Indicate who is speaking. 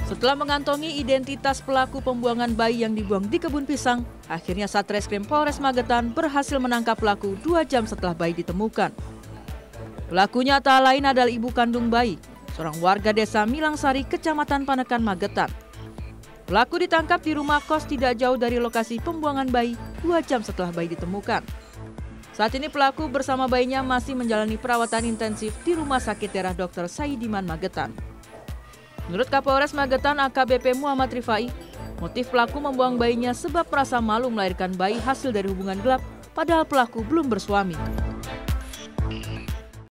Speaker 1: Setelah mengantongi identitas pelaku pembuangan bayi yang dibuang di kebun pisang, akhirnya Satreskrim Polres Magetan berhasil menangkap pelaku 2 jam setelah bayi ditemukan. Pelakunya tak lain adalah ibu kandung bayi, seorang warga desa Milangsari, Kecamatan Panekan, Magetan. Pelaku ditangkap di rumah kos tidak jauh dari lokasi pembuangan bayi 2 jam setelah bayi ditemukan. Saat ini pelaku bersama bayinya masih menjalani perawatan intensif di Rumah Sakit Daerah Dr. Saidiman, Magetan. Menurut Kapolres Magetan AKBP Muhammad Rifai, motif pelaku membuang bayinya sebab merasa malu melahirkan bayi hasil dari hubungan gelap, padahal pelaku belum bersuami.